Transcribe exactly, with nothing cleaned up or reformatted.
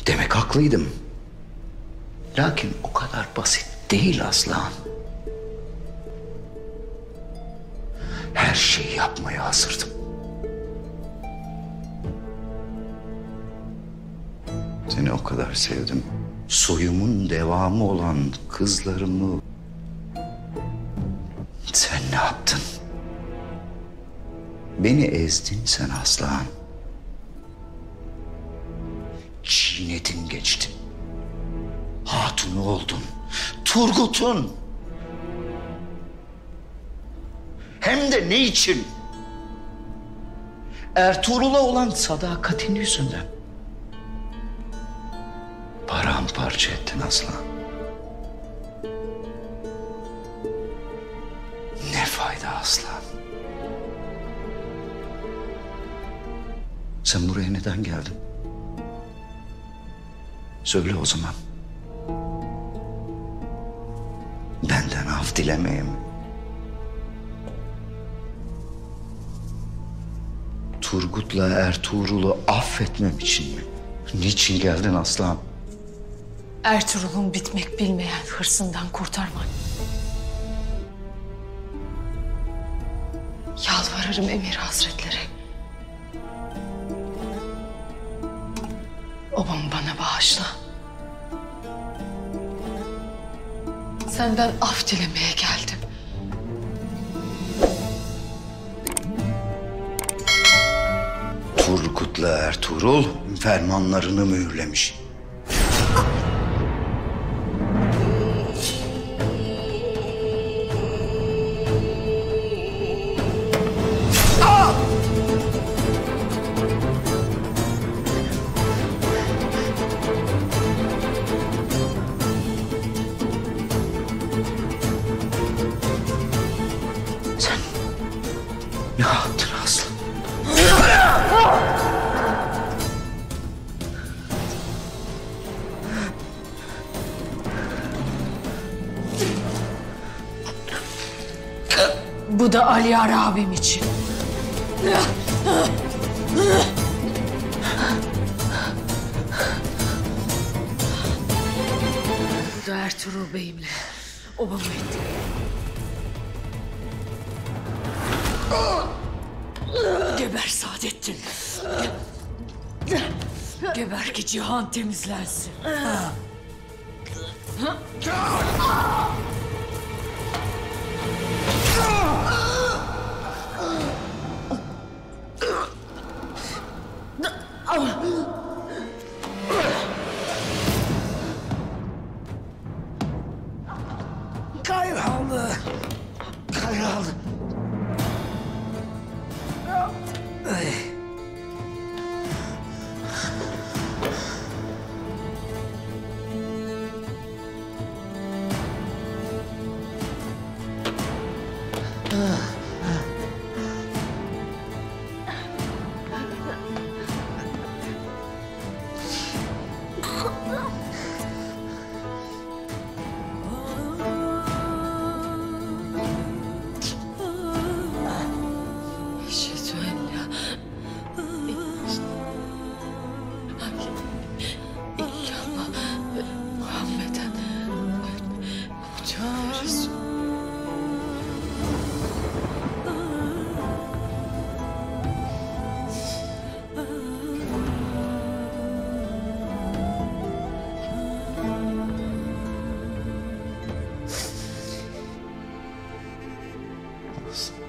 Demek haklıydım. Lakin o kadar basit değil Aslan. Her şeyi yapmaya hazırdım. Seni o kadar sevdim. Soyumun devamı olan kızlarımı sen ne yaptın? Beni ezdin sen Aslan. Çiğnedin geçtin. Hatunu oldun. Turgut'un. Hem de ne için? Ertuğrul'a olan sadakatin yüzünden. Paramparça ettin Aslan. Ne fayda Aslan? Sen buraya neden geldin? Söyle o zaman. Benden af dilemeye mi? Turgut'la Ertuğrul'u affetmem için mi? Niçin geldin Aslan? Ertuğrul'un bitmek bilmeyen hırsından kurtarmak. Yalvarırım Emir Hazretleri. Obamı bana bağışla. Senden af dilemeye geldim. Turgut'la Ertuğrul fermanlarını mühürlemiş. Sen ne yaptın Aslan? Bu da Aliyar abim için. Bu da Ertuğrul Bey'imle obamı etti. Geber Saadettin. Ge Geber ki cihan temizlensin. Kayboldu. Kayboldu. Ay. Eşhedü en la illallah ve Muhammeden Abdühü Resul. Aslan.